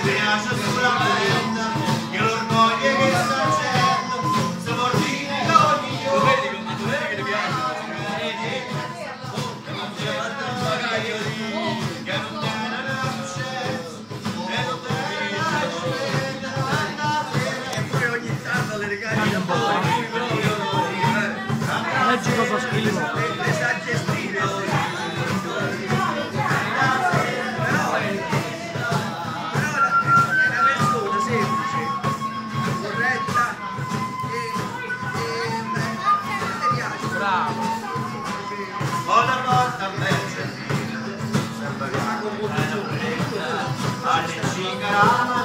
piace sicuramente che l'orgoglio che sta accendo si mortifica ogni giorno. Che ti piace? Che non tiene l'accesso e non tiene l'accesso e poi ogni tanto le regali un po'. Leggi cosa scrivo. Le sa gestire una volta invece sempre una composizione alle 5